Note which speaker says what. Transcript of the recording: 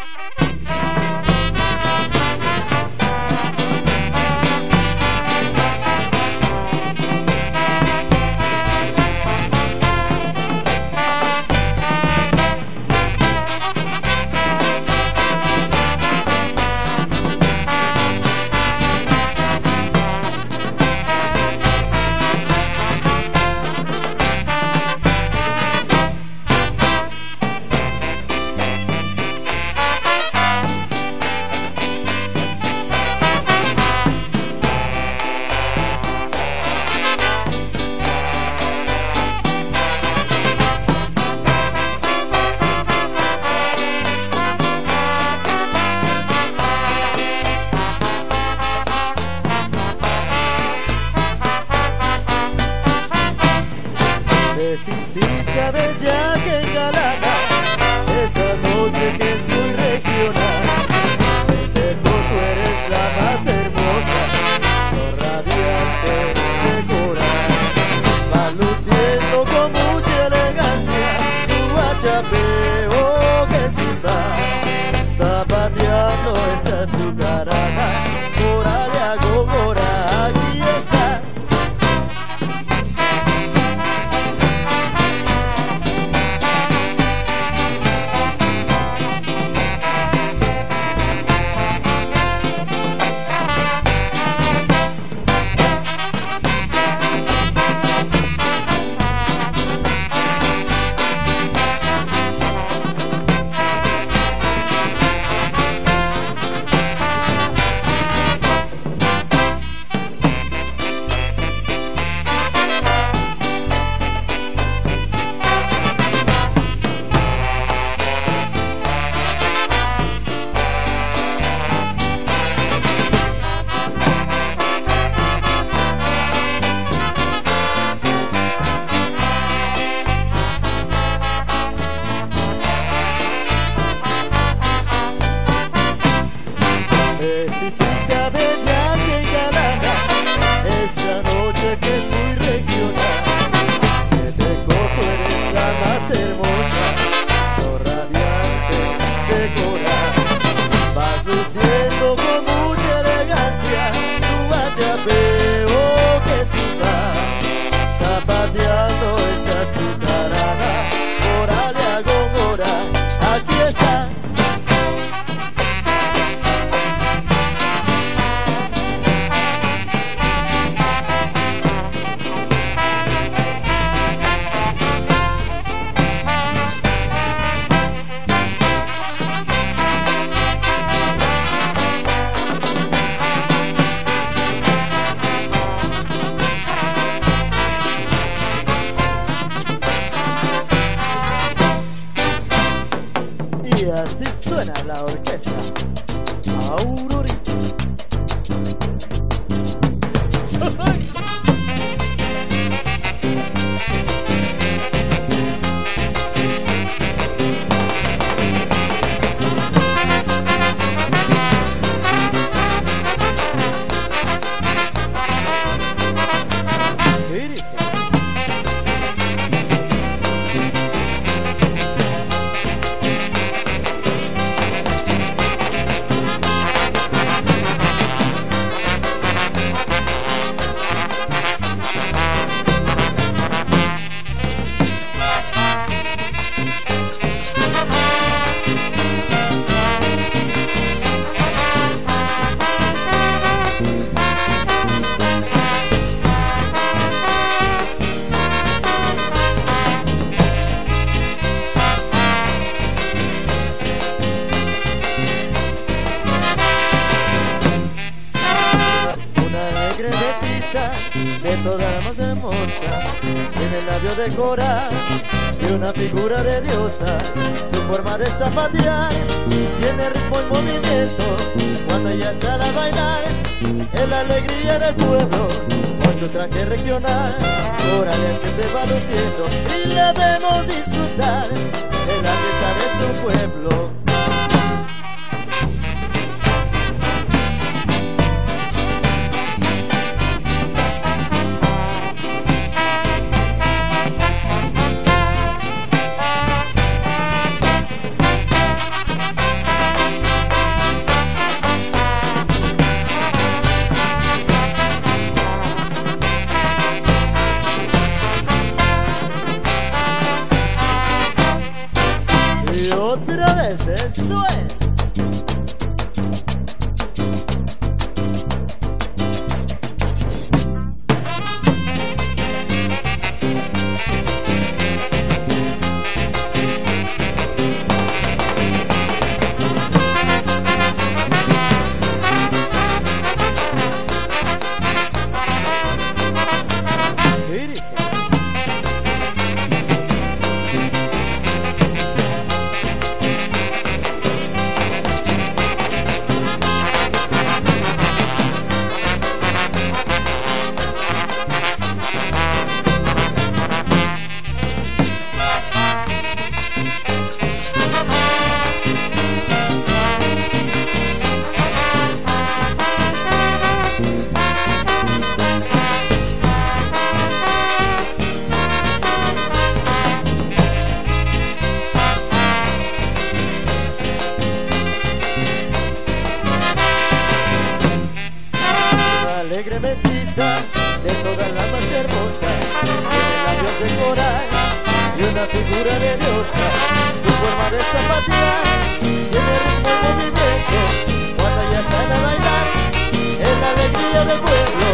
Speaker 1: Vesticita bella que galana, esta noche que es muy regional. Pendejo, tú eres la más hermosa, lo radiante de coral. Vas luciendo con mucha elegancia, tu guachapeo que silba. Zapateando esta azucarana, órale a Góngora, aquí está. Vesticita bella que galana, esta noche que es muy regional. Pendejo, tú eres la más hermosa, lo radiante de coral. Vas luciendo con mucha elegancia, tu guachapeo que silba. Zapateando esta azucarana, órale a Góngora, aquí está. Y así suena la orquesta Aurorita. De toda la más hermosa, tiene el labio de coral y una figura de diosa. Su forma de zapatear tiene ritmo y movimiento. Cuando ella sale a bailar, es la alegría del pueblo. Con su traje regional, Coralia siempre va luciendo y la vemos disfrutar de la fiesta de su pueblo. es, eso es. Alegre mestiza, de todas las más hermosas, tiene labios de coral y una figura de diosa. Su forma de zapatear tiene ritmo y movimiento. Cuando ella sale a bailar, es la alegría del pueblo.